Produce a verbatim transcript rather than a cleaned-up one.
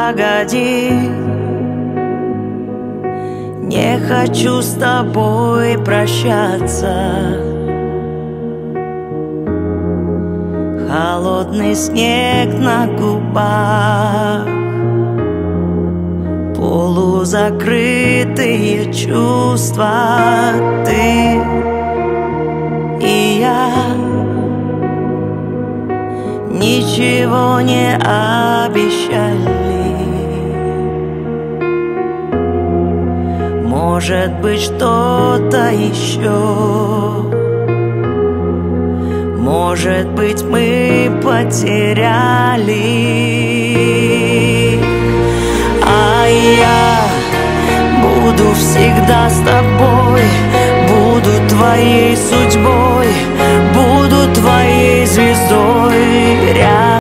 погоди, не хочу с тобой прощаться. Холодный снег на губах, полузакрытые чувства. Ты и я ничего не обещали. Может быть, что-то еще. Может быть, мы потеряли. А я буду всегда с тобой, буду твоей судьбой, буду твоей звездой.